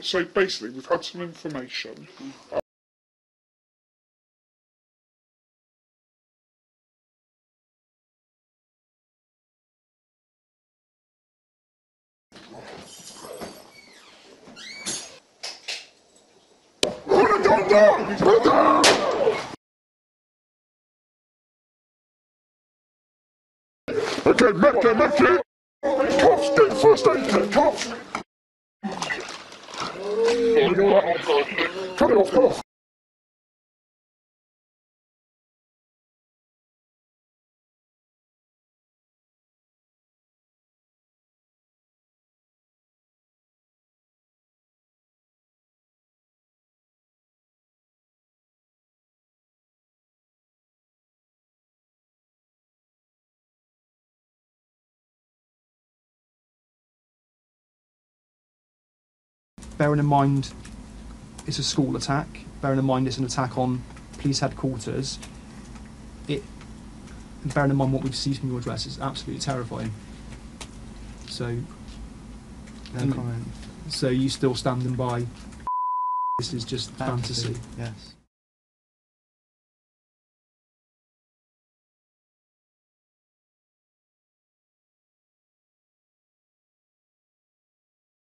So basically, we've had some information. Put it down! Put it down! Okay, make it! Cops, get the first aid kit, cops! Cut it off! Bearing in mind it's a school attack, bearing in mind it's an attack on police headquarters, bearing in mind what we've seen from your address, is absolutely terrifying. So, so you still standing by? This is just fantasy. Yes.